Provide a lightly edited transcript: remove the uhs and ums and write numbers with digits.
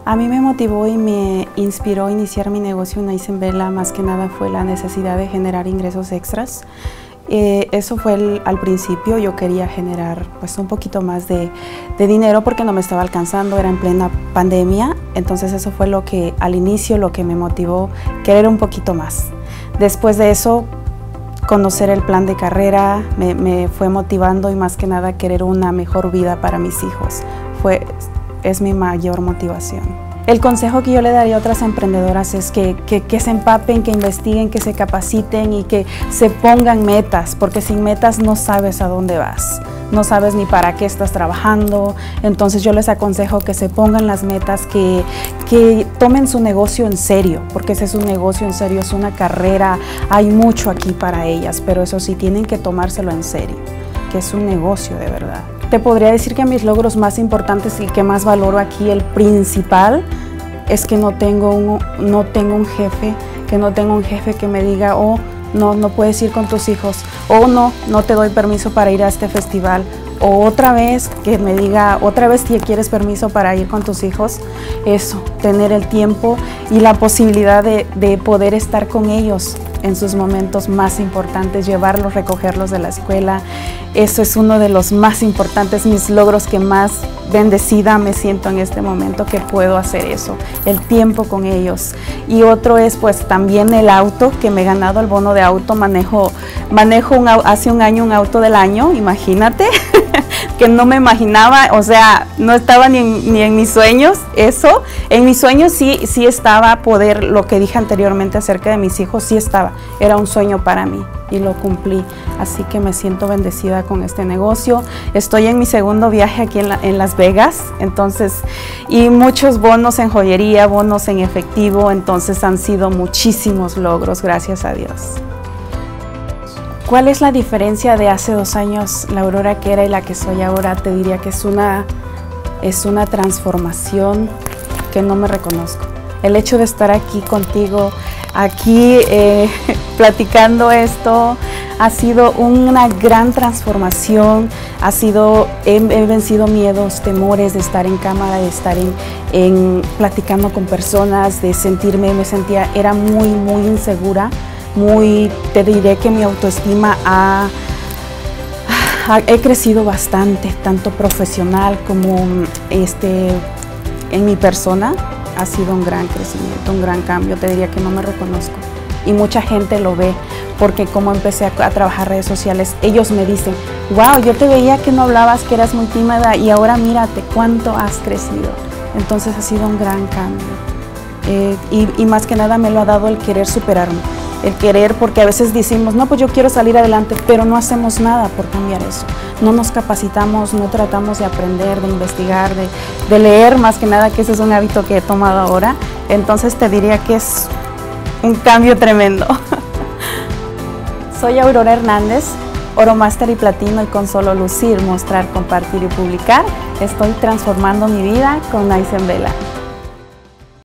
A mí me motivó y me inspiró a iniciar mi negocio en Aizen Vela, más que nada fue la necesidad de generar ingresos extras. Eso fue al principio, yo quería generar pues un poquito más de dinero porque no me estaba alcanzando, era en plena pandemia, entonces eso fue lo que al inicio lo que me motivó, querer un poquito más. Después de eso, conocer el plan de carrera me fue motivando y más que nada querer una mejor vida para mis hijos, es mi mayor motivación. El consejo que yo le daría a otras emprendedoras es que se empapen, que investiguen, que se capaciten y que se pongan metas, porque sin metas no sabes a dónde vas, no sabes ni para qué estás trabajando. Entonces yo les aconsejo que se pongan las metas, que tomen su negocio en serio, porque ese es un negocio en serio, es una carrera, hay mucho aquí para ellas, pero eso sí, tienen que tomárselo en serio, que es un negocio de verdad. Te podría decir que mis logros más importantes y que más valoro aquí, el principal, es que no tengo un jefe, que me diga, oh, no puedes ir con tus hijos, o no te doy permiso para ir a este festival, o otra vez que me diga, otra vez si quieres permiso para ir con tus hijos. Eso, tener el tiempo y la posibilidad de poder estar con ellos en sus momentos más importantes, llevarlos, recogerlos de la escuela. Eso es uno de los más importantes, mis logros, que más bendecida me siento en este momento que puedo hacer eso, el tiempo con ellos. Y otro es pues también el auto, que me he ganado el bono de auto, manejo hace un año un auto del año, imagínate. Que no me imaginaba, o sea, no estaba ni en mis sueños eso. En mis sueños sí estaba poder, lo que dije anteriormente acerca de mis hijos, sí estaba, era un sueño para mí y lo cumplí. Así que me siento bendecida con este negocio. Estoy en mi segundo viaje aquí en Las Vegas, entonces, y muchos bonos en joyería, bonos en efectivo, entonces han sido muchísimos logros, gracias a Dios. ¿Cuál es la diferencia de hace 2 años, la Aurora que era y la que soy ahora? Te diría que es una transformación que no me reconozco. El hecho de estar aquí contigo, aquí platicando esto, ha sido una gran transformación. He vencido miedos, temores de estar en cámara, de estar platicando con personas, de era muy insegura. Te diré que mi autoestima he crecido bastante, tanto profesional como en mi persona. Ha sido un gran crecimiento, un gran cambio. Te diría que no me reconozco y mucha gente lo ve, porque como empecé a trabajar redes sociales, ellos me dicen, wow, yo te veía que no hablabas, que eras muy tímida y ahora mírate cuánto has crecido. Entonces ha sido un gran cambio y más que nada me lo ha dado el querer superarme. El querer, porque a veces decimos, no, pues yo quiero salir adelante, pero no hacemos nada por cambiar eso. No nos capacitamos, no tratamos de aprender, de investigar, de leer, más que nada, que ese es un hábito que he tomado ahora. Entonces te diría que es un cambio tremendo. Soy Aurora Hernández, Oro Máster y Platino, y con solo lucir, mostrar, compartir y publicar, estoy transformando mi vida con Aizen Vela.